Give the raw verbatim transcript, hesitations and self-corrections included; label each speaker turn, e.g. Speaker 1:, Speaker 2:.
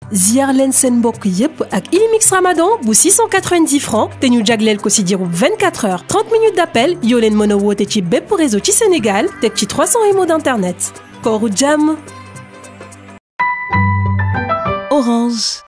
Speaker 1: ziar leen seen mbokk yépp ak Illimix Ramadan bu six cent quatre-vingt-dix francs te ñu jagleel ko ci diiru vingt-quatre heures trente minutes d'appel yoo leen mën a woote ci bépp réseau ci Sénégal teg ci trois cents M O d'internet kooru jàmm.
Speaker 2: Orange.